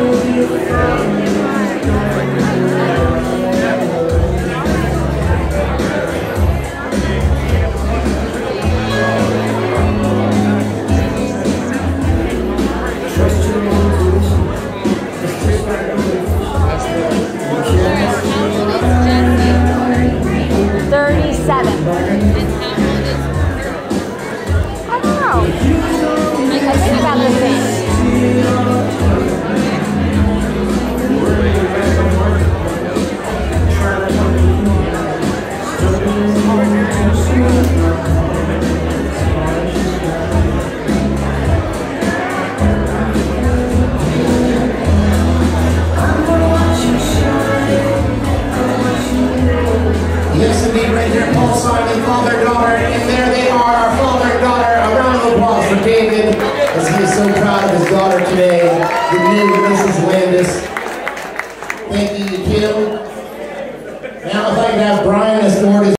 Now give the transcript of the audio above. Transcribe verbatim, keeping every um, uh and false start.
Yes, indeed, right here, Paul Simon, father-daughter, and there they are, our father-daughter. A round of applause for David, as he is so proud of his daughter today, the new Missus Landis.